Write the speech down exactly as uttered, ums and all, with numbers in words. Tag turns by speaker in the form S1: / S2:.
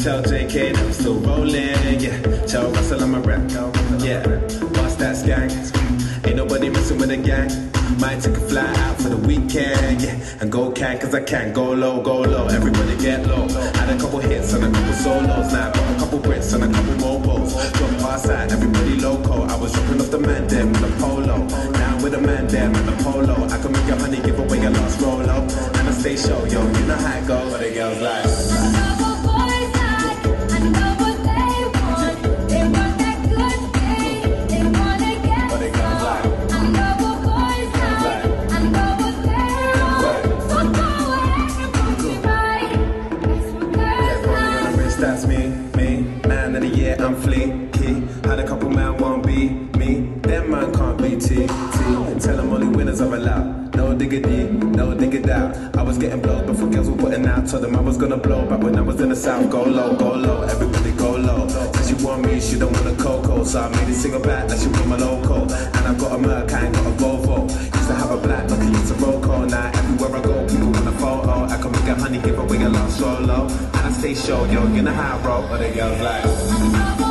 S1: Tell J K that I'm still rolling, yeah. Tell Russell I'm a rap, yeah. Bust that skank, ain't nobody messing with the gang. Might take a fly out for the weekend, yeah. And go can, cause I can. Go low, go low, everybody get low. Had a couple hits and a couple solos. Now I got a couple Brits and a couple mobiles. Jump past that, everybody loco. I was dropping off the man there with a polo. Now with a man there with a polo. I can make your honey give away your last rolo. And I stay show, yo, you know how it goes. But the girls like that's me, me, man of the year, I'm fleeky. Had a couple man won't be me, them man can't be T, T. Tell them only winners are allowed, no diggity, no diggity out. I was getting blown before girls were putting out. Told them I was gonna blow back when I was in the south. Go low, go low, everybody go low. Cause she want me, she don't want a cocoa. So I made it single back like she want my loco. And I got a Merc, I ain't got a Volvo. Used to have a black, lucky it's a Roco. Now everywhere I go, people want a photo. I can make a honey, give away a last solo. And I stay show, yo, you know how I roll. But the girls like